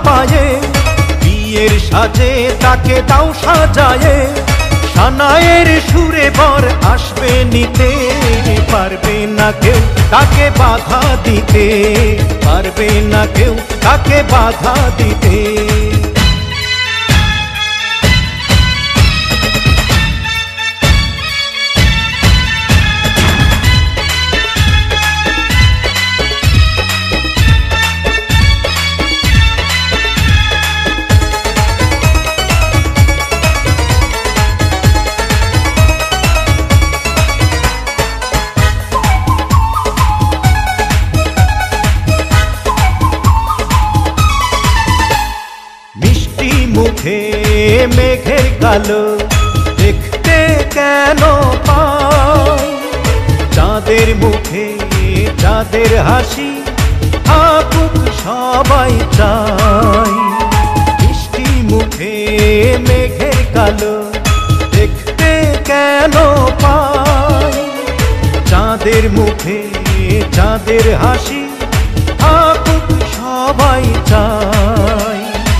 পায়ে, বিয়ের সাজে তাকে দাও সাজায়ে, সানায়ের সুরে বর আসবে নিতে, পারবে না কেউ তাকে বাধা দিতে, পারবে না কেউ তাকে বাধা দিতে। মুখে মেঘের কালো দেখতে কেন পাই, চাঁদের মুখে চাঁদের হাসি থাকুক সবাই চাই। মিষ্টি মুখে মেঘের কালো দেখতে কেন পাই, চাঁদের মুখে চাঁদের হাসি থাকুক সবাই চাই।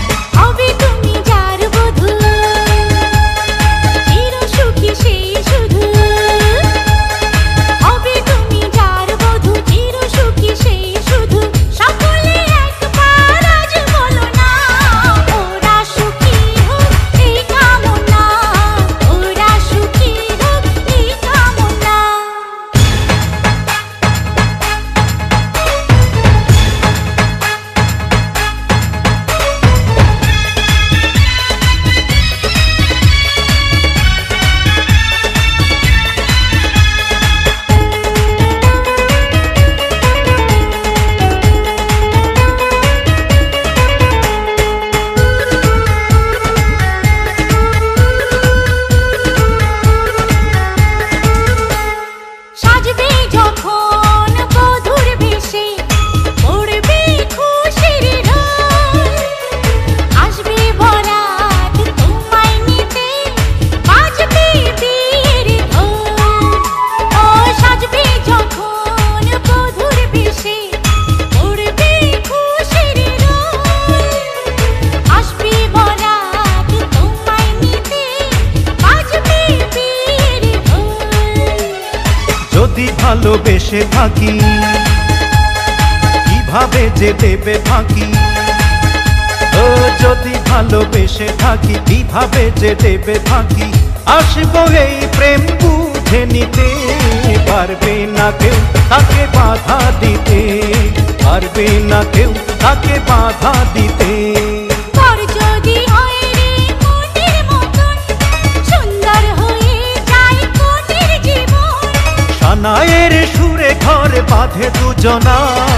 যদি ভালোবেসে থাকি কিভাবে যে দেবে ফাঁকি, ও যদি ভালোবেসে থাকি কিভাবে যে দেবে ফাঁকি, আসবো এই প্রেম বুঝে নিতে, পারবে না কেউ তাকে বাধা দিতে, পারবে না কেউ তাকে বাধা দিতে। সানায়ের সুরে ঘরে বাঁধে দুজনা।